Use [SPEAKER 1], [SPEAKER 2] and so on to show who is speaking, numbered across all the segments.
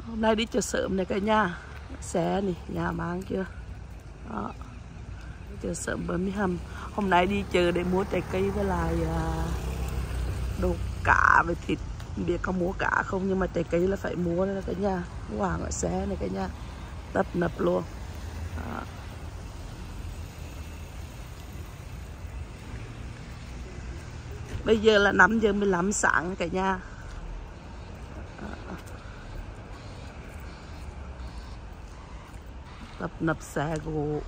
[SPEAKER 1] Hôm nay đi chợ sớm này cả nhà. Xe này, nhà mang chưa. Đó. Chợ sớm Birmingham. Hôm nay đi chợ để mua trái cây với lại đồ cá với thịt. Không biết có mua cá không nhưng mà trái cây là phải mua đây cả nhà. Mua hàng ở xe này cả nhà. Tấp nập luôn. Đó. Bây giờ là 5 giờ 15 sáng cả nhà. Tấp nập xe gỗ.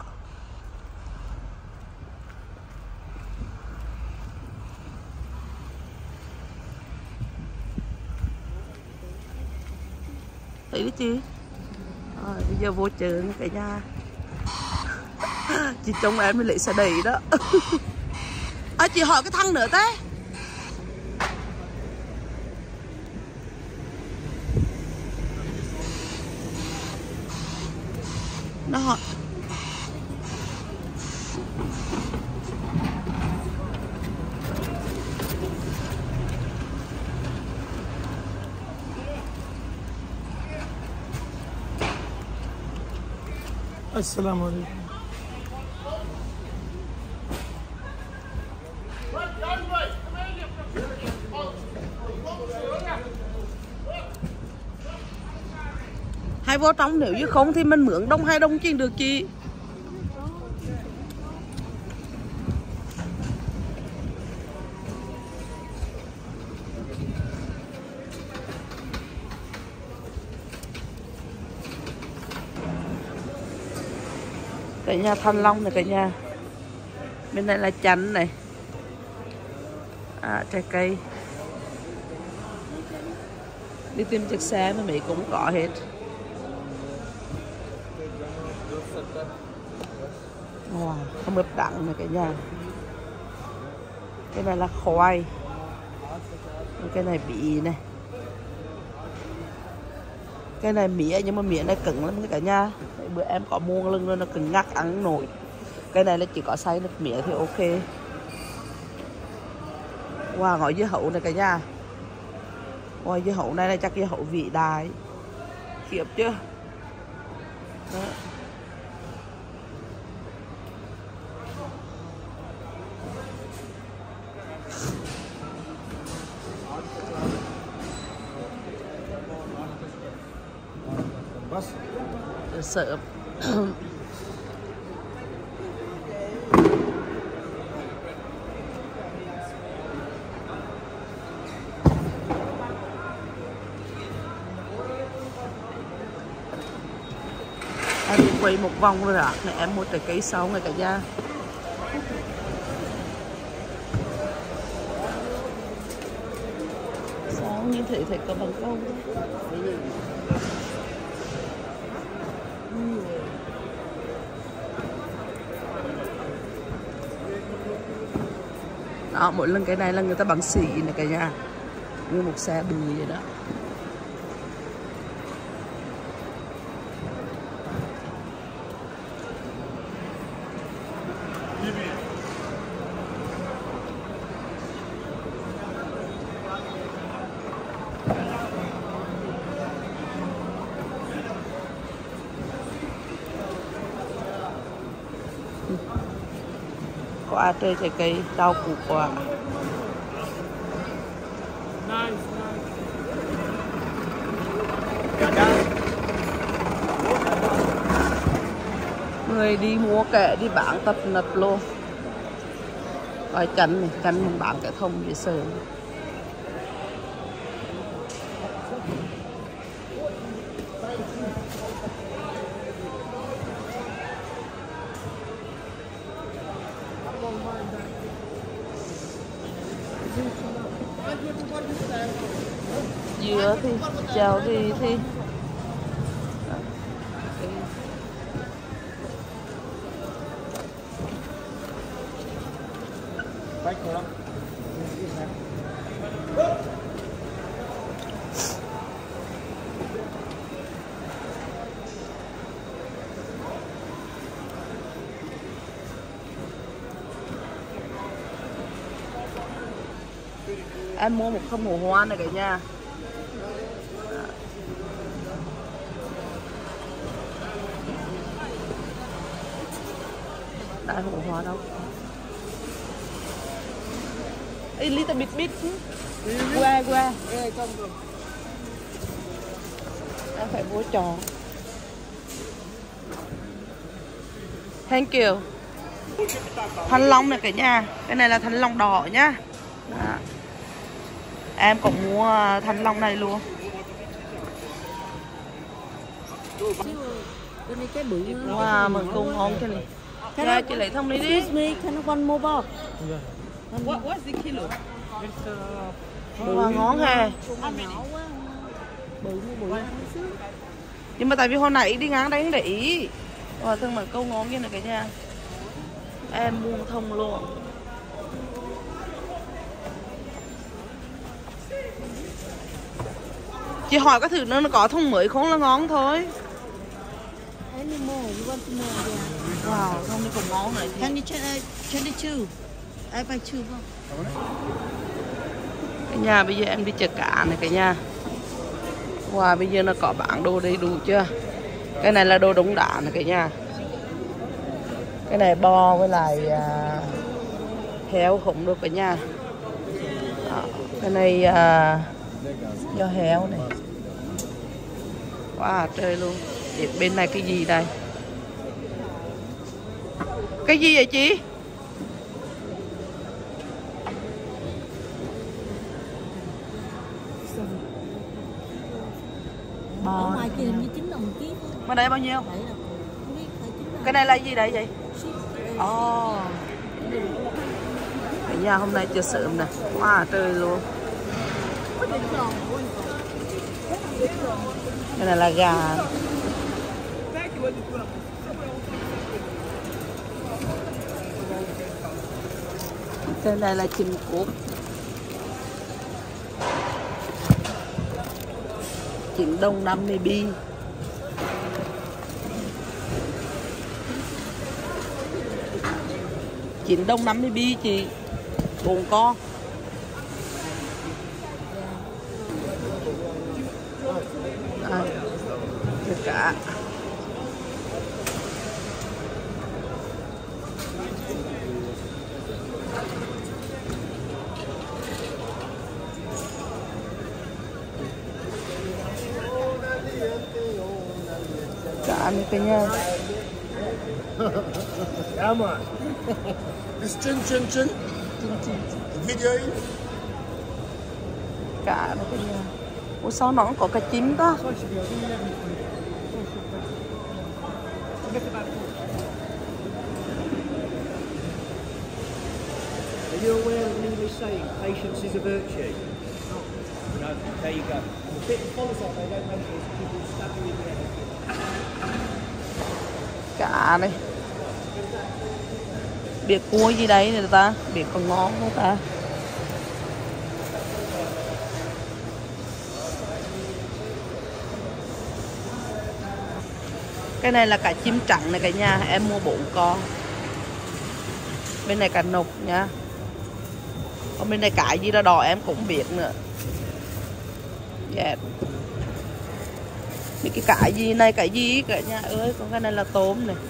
[SPEAKER 1] Thấy đấy chị. Bây giờ vô chợ nha cả nhà. Chị chồng em mới lấy xe đẩy đó. Chị hỏi cái thằng nữa thế. Nó hỏi.
[SPEAKER 2] Assalamu alaikum.
[SPEAKER 1] Hay vô trong nếu như không thì mình mượn đông hay đông chiên được chị. Cả nhà Thanh Long này cả nhà. Bên này là chanh này. Trái cây. Đi tìm chiếc xe mà Mỹ cũng có hết. Wow, có mướp đắng này cả nhà. Cái này là khoai. Cái này bị này. Cái này mía nhưng mà mía này cứng lắm cả nhà. Bữa em có mua lưng rồi nó cứng ngắc ăn nổi. Cái này là chỉ có xay được mía thì ok. Wow, ngồi dưa hấu này cả nhà. Wow, dưa hấu này là chắc dưa hấu vĩ đại. Khiếp chưa. Đó. Sợ. Em đi quay một vòng rồi ạ. Này em mua trái cây sau này cả nhà. Sao nhìn thấy có bằng câu đó. Đó, mỗi lần cái này là người ta bằng xỉ này cả nhà. Như một xe bự vậy đó. Có trời trái cây rau củ quả. Người đi mua kẻ đi bán tập nập luôn. Coi chanh này, chanh mình bán cái thông dễ sợ. Dứa thì chào thì Em mua một không hồ hoa này cả nhà. ai hộ hóa đâu. A little bit. Qua. Em phải mua tròn. Thank you. Thanh long này cả nhà. Cái này là thanh long đỏ nhá. Đó. Em cũng mua thanh long này luôn. Wow, mừng cô ngon cho này. Dạ, chị lấy thông này đi.
[SPEAKER 3] Can one more box?
[SPEAKER 1] What's the kilo? Wow, ngon ha. Nhưng mà tại vì hồi nãy đi ngang đấy để ý. Wow, thương mừng cô ngon như này cả nhà. Em mua thông luôn. Chị hỏi có thử nó có thông mới không là ngon thôi. Wow, thông này cũng ngon này.
[SPEAKER 3] Can you change it too? I buy two không?
[SPEAKER 1] Cả nhà bây giờ em đi chợ cả này cả nhà. Wow, bây giờ nó có bán đồ đầy đủ chưa? Cái này là đồ đống đá này cả nhà. Cái này bò với lại heo không được cả nhà. Đó, cái này do heo này. Wow, trời luôn. Bên này cái gì đây? Cái gì vậy chị?
[SPEAKER 3] Bò. Ở ngoài kia hình như 9 đồng ký thôi.
[SPEAKER 1] Mà đây bao nhiêu? Cái này là gì đây vậy? Oh. Cả nhà hôm nay chưa sớm nè. Wow, trời luôn. Cái này là gà. Cái này là chim cút. Chim đông 50 bi. Chim đông 50 bi chị. 4 con. Đây. Tất cả. Cả này cả nhà.
[SPEAKER 2] Come on. It's chin. Video.
[SPEAKER 1] Cả này cả nhà. Ủa sao nó có cả chim ta?
[SPEAKER 4] Are you aware of an English saying, patience is a virtue? No, there you go. The bit of follows up they don't mention is people stab you in the head.
[SPEAKER 1] Cả này. Biết cua gì đấy người ta, biết còn ngon không ta? Cái này là cả chim trắng này cả nhà, em mua 4 con. Bên này cả nục nha. Còn bên này cái gì đó đỏ em cũng biết nữa. Yes. Những cái gì này cái gì cả nhà ơi, còn cái này là tôm này.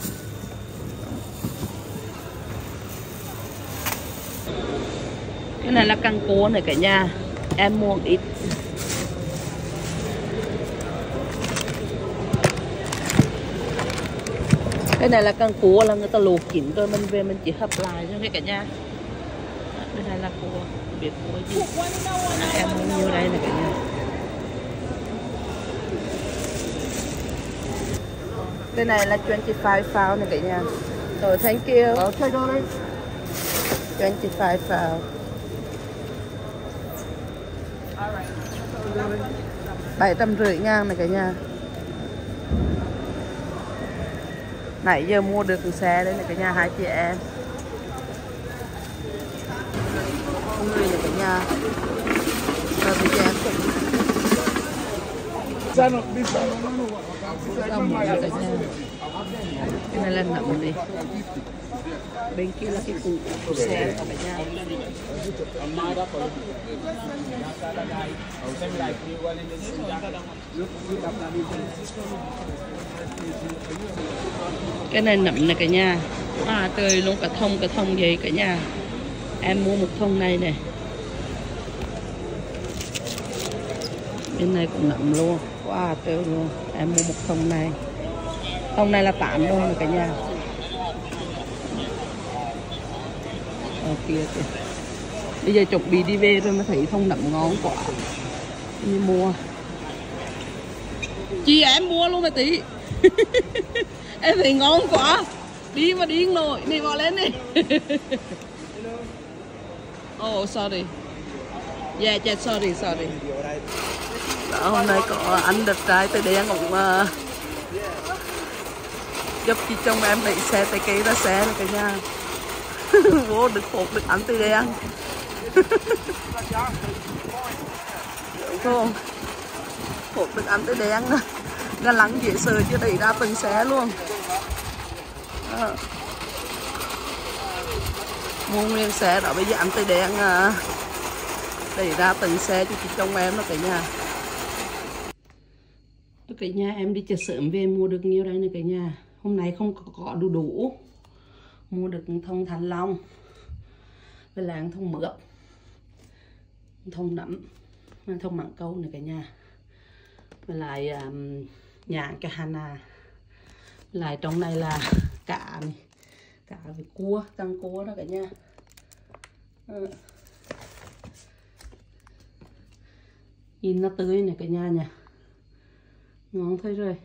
[SPEAKER 1] Cái này là căng cua này cả nhà, em mua ít. Cái này là căng cua là người ta luộc chín rồi mình về mình chỉ hấp lại cho cả nhà. Bên này là cua, biết cua gì. Em mua nhiêu đây này cả nhà. Cái này là 25 pound này cả nhà. Rồi thank you.
[SPEAKER 2] Okay, darling.
[SPEAKER 1] 25 pound. 750.000 này cả nhà. Nãy giờ mua được xe đấy này cả nhà, 2 chị em. Người này cả nhà. Rồi bây giờ em cũng
[SPEAKER 2] one, this one.
[SPEAKER 1] Rong cả nhà. Cái này là nấm đi. Bên kia là cái củ xe cả nhà. Cái này nấm này cả nhà. À trời luôn cả thông vậy cả nhà. Em mua một thùng này nè. Bên này cũng nấm luôn. Wow trời luôn. Em mua một thùng này. Thùng này là 8 đô nè cả nhà. Ở kia kìa. Bây giờ chuẩn bị đi về rồi mới thấy thùng nấm ngon quá. Đi mua. Chị em mua luôn mà tí. Em thấy ngon quá. Đi mà điên nổi. Này bỏ lên đi. Oh sorry. Yeah, sorry. Đó, hôm nay có anh đẹp trai tới đây cũng giúp chị chồng em đẩy xe tới cây ra xe này cả nhà. Vô được hộp được ăn tới đây ăn. Đúng không? Hộp được ăn tới đây ăn. Gà lắng dễ sợ chứ đẩy ra từng xe luôn. Mua nguyên xe đó bây giờ ăn tới đây ăn đẩy ra từng xe cho chị chồng em đó cả nhà. Cả nhà em đi chợ sớm về mua được nhiều đây này cả nhà. Hôm nay không có đủ. Mua được thông thanh long. Với là thông mướp. Thông nấm. Thông mặn câu này cả nhà. Với lại nhãn cái hana. Lại trong này là cả này. Cả với cua, căng cua đó cả nhà. Nhìn nó tươi này cả nhà nha. Ngon thôi rồi.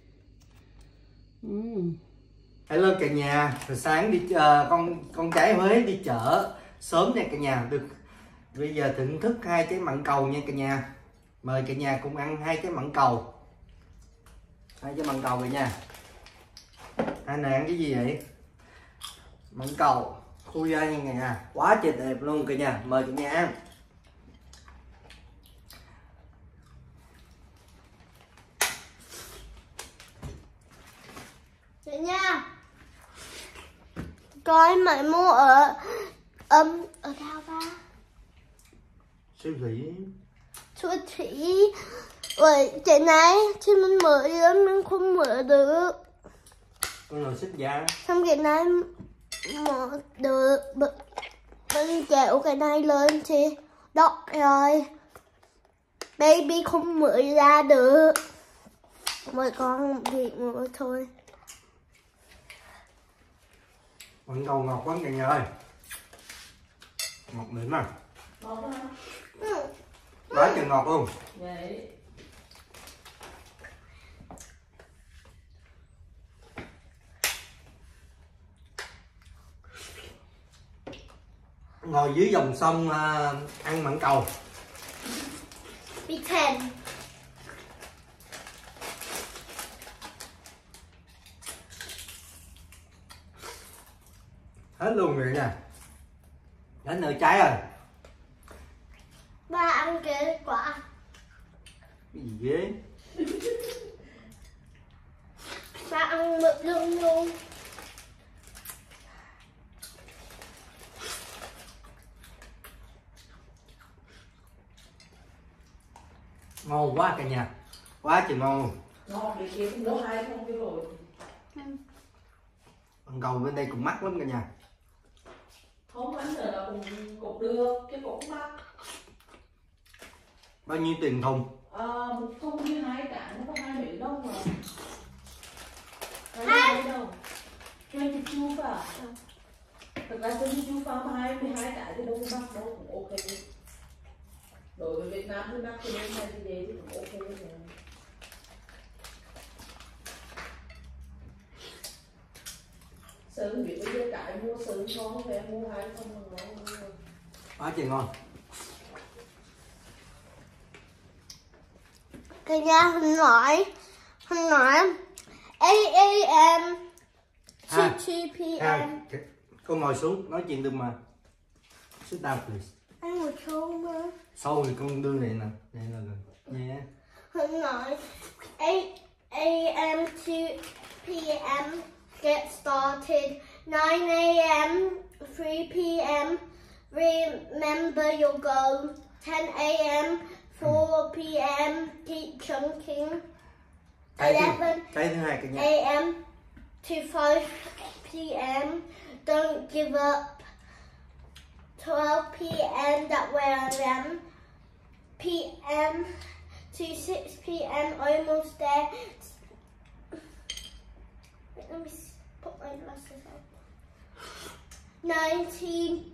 [SPEAKER 5] Hello cả nhà, hồi sáng đi con cái mới đi chợ sớm nha cả nhà. Được bây giờ thưởng thức 2 trái mặn cầu nha cả nhà. Mời cả nhà cùng ăn 2 trái mặn cầu. 2 trái mặn cầu cả nhà. Hai này ăn cái gì vậy? Mặn cầu khui ra nha cả nhà, quá trời đẹp luôn cả nhà. Mời cả nhà ăn.
[SPEAKER 6] Chị nha, coi mày mua ở đâu ba?
[SPEAKER 5] Siêu thị.
[SPEAKER 6] Siêu thị. Rồi chị này, chị mình mở lắm, mình không mở được.
[SPEAKER 5] Con nào xích da.
[SPEAKER 6] Xong cái này mở được, mình kéo cái này lên thì đọc rồi. Baby không mở ra được. Mọi con bị mở thôi.
[SPEAKER 5] Mặn cầu ngọt quá cả nhà ơi. Ngọt đỉnh mà.
[SPEAKER 1] Ngọt hả?
[SPEAKER 5] Quá trời ngọt luôn.
[SPEAKER 1] Vậy.
[SPEAKER 5] Ngồi dưới dòng sông ăn mặn cầu.
[SPEAKER 6] Bị thèm.
[SPEAKER 5] Hết luôn rồi nha. Đến nơi trái rồi.
[SPEAKER 6] Ba ăn cái quả.
[SPEAKER 5] Cái gì ghê.
[SPEAKER 6] Ba ăn mực lưng luôn.
[SPEAKER 5] Ngon quá cả nhà. Quá trời ngon luôn.
[SPEAKER 1] Ngọt để kia cũng có 2 không cái rồi.
[SPEAKER 5] Mặn cầu bên đây cũng mắc lắm cả nhà.
[SPEAKER 1] Không anh giờ là cũng được, cái cũng mắc.
[SPEAKER 5] Bao nhiêu tiền thùng?
[SPEAKER 1] Một thùng như 2 cả nó có 2 mấy đồng mà.
[SPEAKER 6] 2
[SPEAKER 1] đồng. 22 à? Thực ra 22 mà 22 cả thì đâu mắc đâu, cũng ok. Đối với Việt Nam thì mắc thì bên này thì về thì cũng ok rồi. Sớm biết bây giờ cái mua sớm ngon phải mua 2 không mà ngon luôn.
[SPEAKER 5] Quá trời ngon.
[SPEAKER 6] Cái nhà Hân nói 8 AM 2 PM.
[SPEAKER 5] Con ngồi xuống nói chuyện được mà. Sit down please.
[SPEAKER 6] Anh ngồi xuống mà.
[SPEAKER 5] Sau thì con đưa này nè. Đây là rồi. Nha.
[SPEAKER 6] 8 a.m. to p.m. get started. 9 a.m. 3 p.m. remember your goal. 10 a.m. 4 p.m. keep chunking. 11 a.m. to 5 p.m. don't give up. 12 p.m. that where I am. p.m. to 6 p.m. almost there. Wait, let me put my glasses on. 19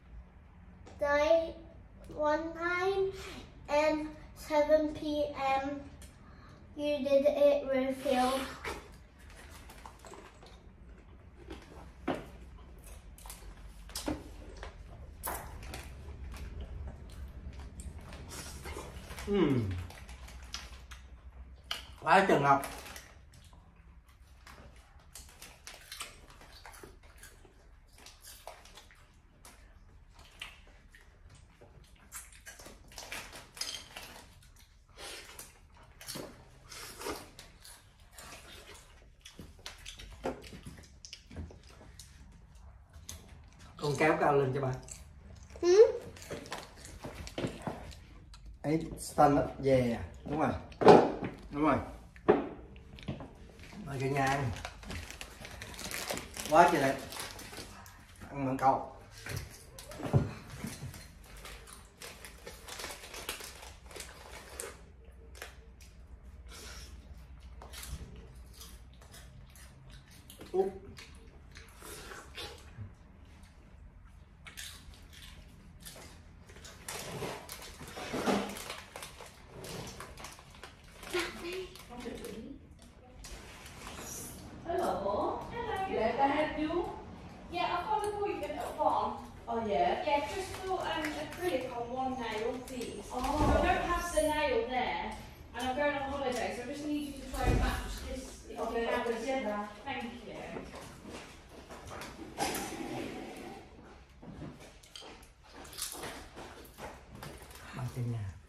[SPEAKER 6] and 7 p.m. you did it, refill.
[SPEAKER 5] Quá chừng ngọc. Con kéo cao lên cho bà. Ấy stand up, yeah, đúng rồi. Đúng rồi. Mời cả nhà ăn. Quá trời đẹp. Ăn mặn câu.
[SPEAKER 1] Yeah, I've got an appointment at 1. Oh yeah? Yeah, just for acrylic on one nail, please. Oh. So I don't have the nail there, and I'm going on holiday, so I just need you to try and match this. Okay, thank you.
[SPEAKER 5] Bằng chân nhà.